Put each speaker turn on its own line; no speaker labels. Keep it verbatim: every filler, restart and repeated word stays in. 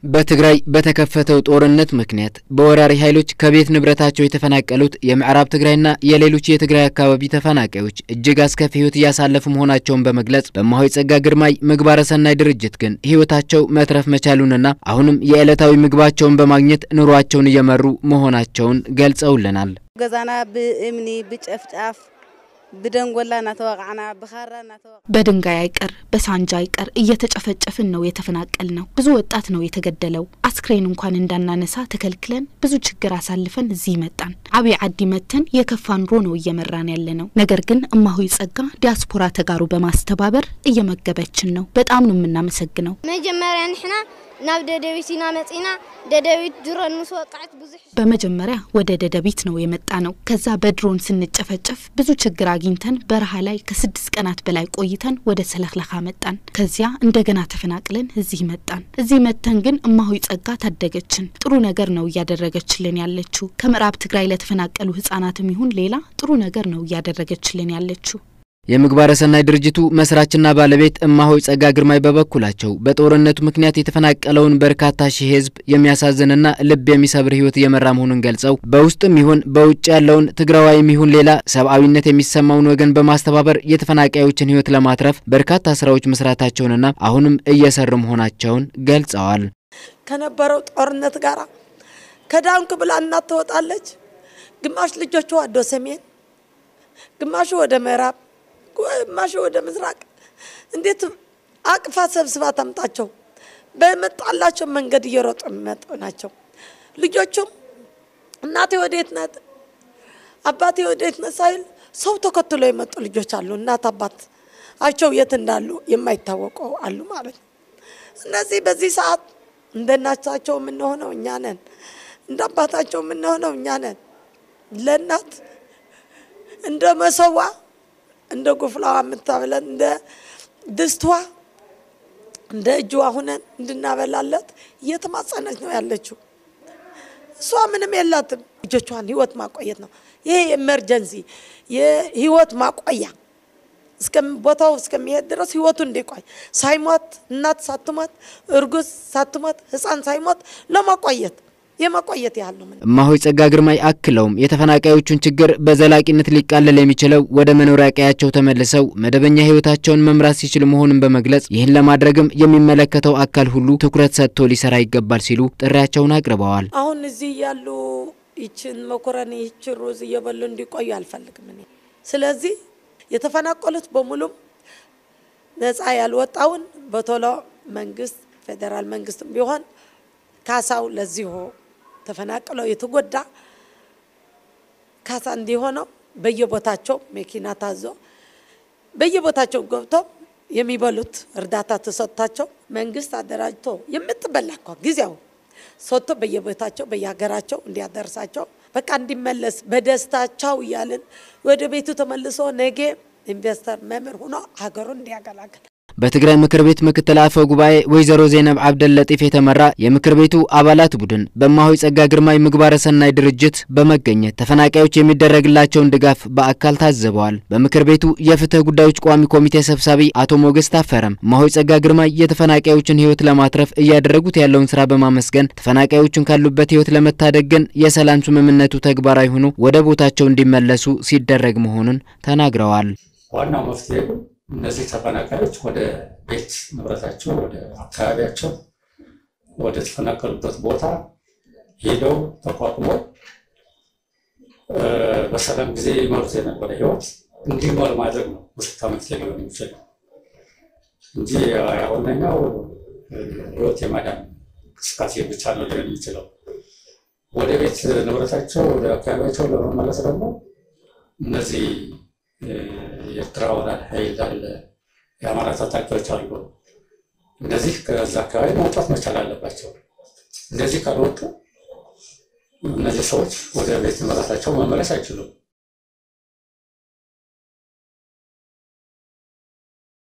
በትግራይ በተከፈተው ጦርነት ምክንያት በወራሪ ኃይሎች ከቤት ንብረታቸው የተፈናቀሉት የምዕራብ ትግራይና የሌሎች የትግራይ አካባቢ ተፈናቃዮች እጅግ አስከፊ ህይወት ያሳለፉ መሆናቸውን በመግለጽ በማሆይ ጸጋ ግርማይ ምግባረ ሰናይ ድርጅት ግን ህይወታቸው መትረፍ መቻሉንና አሁንም የዕለታዊ ምግባቸውን በማግኘት ኑሯቸውን እየመሩ መሆናቸውን ገልጸውልናል።
ገዛና በእምኒ በጨፍጫፍ بدنقولنا توقعنا بخارنا توقع
بدنجاي አይቀር በሳንጃ አይቀር እየተጨፈጨፍን ነው የተፈናቀልነው ብዙ ወጣት ነው የተገደለው አስክሬን እንኳን እንዳናነሳ ተከልክለን ብዙ ችግር አሳልፈን እዚህ መጣን አብይ አዲ መተን የከፋን ሮ ነው እየመራን ያለነው ነገር ግን እማሆይ ጸጋ ዲያስፖራ ተጋሩ በማስተባበር እየመገበችን ነው በጣም ነው የምናመሰግነው
መጀመሪያ ንحنا ናብ ደደቢትና መጽና ደደቢት ድሮን መስወጣት ብዙ
በመጀመሪያ ወደ ደደቢት ነው የመጣነው ከዛ በድሮን ስንጨፈጨፍ ብዙ ችግር አግኝተን በረሃ ላይ ከስድስት ቀናት በላይ ቆይተን ወደ ሰለክለኻ መጣን ከዚያ እንደገና ተፈናቅለን እዚህ መጣን እዚህ መተን ግን እማሆይ ጸጋ ታደገችን ጥሩ ነገር ነው ያደረገችልን ያለችው ከምዕራብ ትግራይ ለተፈናቀሉ ህፃናትም ይሁን ሌላ ጥሩ ነገር ነው ያደረገችልን ያለችው
የምግባረ ሰናይ ድርጅቱ መስራችና ባለቤት እማሆይ ጸጋ ግርማይ በበኩላቸው በጦርነቱ ምክንያት የተፈናቀለውን በርካታ ሺህ ህዝብ የሚያሳዝንና ልብ የሚሰብር ህይወት የመራ መሆኑን ገልጸው በውስጥም ይሁን በውጭ ያለውን ትግራዋይም ይሁን ሌላ ሰብአዊነት የሚሰማውን ወገን በማስተባበር የተፈናቃዮችን ህይወት ለማትረፍ በርካታ ስራዎች መስራታቸውንና አሁንም እየሰሩ መሆናቸውን ገልጸዋል።
ከነበረው ጦርነት ጋራ ከዳንክ ብላ እናት ተወጣለች ግማሽ ልጆቿ ወደ ሰሜን ግማሽ ወደ ምዕራብ ግማሽ ወደ ምስራቅ እንዴት አቅፋ ሰብስባ ታምጣቸው በመጣላቸው መንገድ እየሮጡ መጣናቸው ልጆቹም እናቴ ወዴት ናት አባቴ ወዴት ነው ሳይል ሰው ተከትሎ የመጡ ልጆች አሉ እናት አባት አቸው የት እንዳሉ የማይታወቀው አሉ ማለት ነው እነዚህ በዚህ ሰዓት እንደናቻቸው ምን ሆነው እኛ ነን እንደአባታቸው ምን ሆነው እኛ ነን ለናት እንደ መሰዋ እንደ ጉፍላዋ ምታበለን እንደ ድስቷ እንደ እጅዋ ሆነን እንድናበላለት እየተማጸነች ነው ያለችው እሷ ምንም የላትም ልጆቿን ህይወት ማቆየት ነው ይሄ ኤመርጀንሲ የህይወት ማቆያ እስከም ቦታው እስከሚሄድ ድረስ ህይወቱ እንዲቆይ ሳይሞት እናት ሳትሞት እርጉዝ ሳትሞት ህፃን ሳይሞት ለማቆየት የማቆየት ያህል ነው
እማሆይ ጸጋ ግርማይ አክለውም የተፈናቃዮቹን ችግር በዘላቂነት ሊቃለል የሚችለው ወደ መኖሪያ ቀያቸው ተመልሰው መደበኛ ህይወታቸውን መምራት ሲችሉ መሆኑን በመግለጽ ይህን ለማድረግም የሚመለከተው አካል ሁሉ ትኩረት ሰጥቶ ሊሰራ ይገባል ሲሉ ጥሪያቸውን አቅርበዋል።
አሁን እዚህ ያሉ ይችን መኮረኒ ይችን ሩዝ እየበሉ እንዲቆዩ አልፈልግም እኔ ስለዚህ የተፈናቀሉት በሙሉ ነፃ ያልወጣውን በቶሎ መንግስት ፌደራል መንግስትም ቢሆን ካሳው ለዚሁ ተፈናቀለው የተጎዳ ካሳ እንዲሆነው በየቦታቸው መኪና ታዞ በየቦታቸው ገብቶ የሚበሉት እርዳታ ተሰጥቷቸው መንግስት አደራጅቶ የምትበላኳ ጊዜው ሰጥቶ በየቦታቸው በየሀገራቸው እንዲያደርሳቸው በቃ እንዲመለስ በደስታቸው ያለን ወደ ቤቱ ተመልሶ ነገ ኢንቨስተር መምር ሆኖ ሀገሩን እንዲያገለግል
በትግራይ ምክር ቤት ምክትል አፈ ጉባኤ ወይዘሮ ዘይነብ አብደል ለጢፍ የተመራ የምክር ቤቱ አባላት ቡድን በማሆይ ጸጋ ግርማይ ምግባረ ሰናይ ድርጅት በመገኘት ተፈናቃዮች የሚደረግላቸውን ድጋፍ በአካል ታዘበዋል። በምክር ቤቱ የፍትህ ጉዳዮች ቋሚ ኮሚቴ ሰብሳቢ አቶ ሞገስ ታፈረም ማሆይ ጸጋ ግርማይ የተፈናቃዮችን ህይወት ለማትረፍ እያደረጉት ያለውን ስራ በማመስገን ተፈናቃዮችን ካሉበት ህይወት ለመታደግ ግን የሰላም ስምምነቱ ተግባራዊ ሆኖ ወደ ቦታቸው እንዲመለሱ ሲደረግ መሆኑን ተናግረዋል።
ዋናው መፍትሄ እነዚህ ተፈናቃዮች ወደ ቤት ንብረታቸው ወደ አካባቢያቸው ወደ ተፈናቀሉበት ቦታ ሄደው ተቋቁመው በሰላም ጊዜ ይመሩት የነበረ ህይወት እንዲኖር ማድረግ ነው ውስጣዊ መፍትሄ ሊሆን የሚችለው እንጂ ያውነኛው ህይወት የማዳን እንቅስቃሴ ብቻ ነው ሊሆን የሚችለው ወደ ቤት ንብረታቸው ወደ አካባቢያቸው ለመመለስ ደግሞ እነዚህ የትራውራ ኃይል አለ የአማራ ታጣቂዎች አሉ እንደዚህ ከዛ አካባቢ መውጣት መቻል አለባቸው እንደዚህ ካልወጡ እነዚህ ሰዎች ወደ ቤት ንብረታቸው መመለስ አይችሉም